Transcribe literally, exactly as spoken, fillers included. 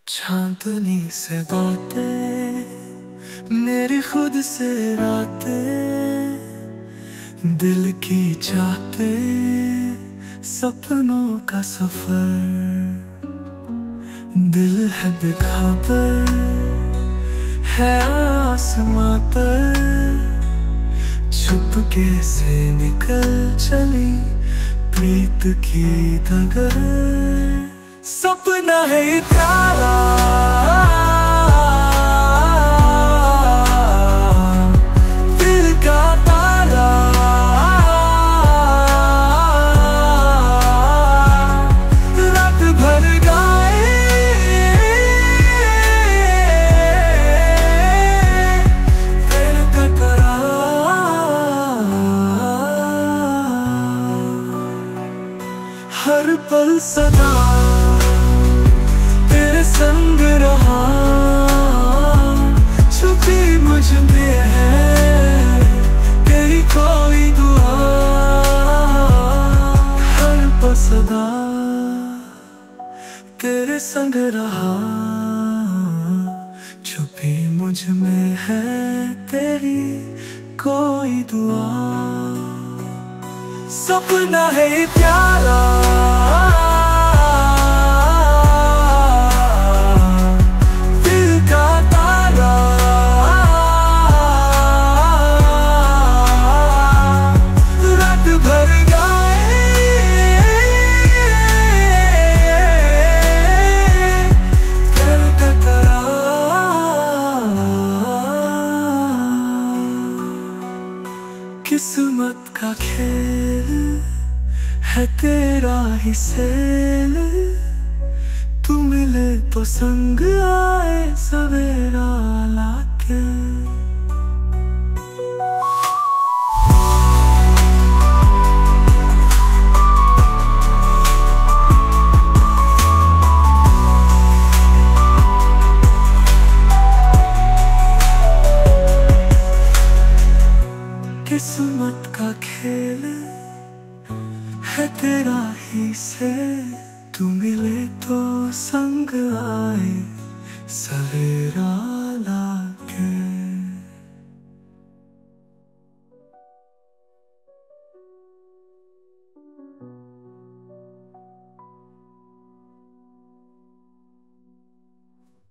चांदनी से बातें, मेरी खुद से रातें, दिल की चाहते, सपनों का सफर। दिल है बेखबर, है आसमां पर, चुपके से निकल चली प्रीत की डगर। सपना है ये प्यारा, दिल का तारा, रात भर गाए तेरे तकरार। हर पल सदा संग रहा, छुपी मुझ में है तेरी कोई दुआ। हर पल सदा तेरे संग रहा, छुपी मुझ में है तेरी कोई दुआ। सपना है प्यारा, किस्मत का खेल है तेरा ही सेल। तू मिले तो संग आए सवेरा लाके। किस्मत का खेल है तेरा ही से, तू मिले तो संग आए सवेरा।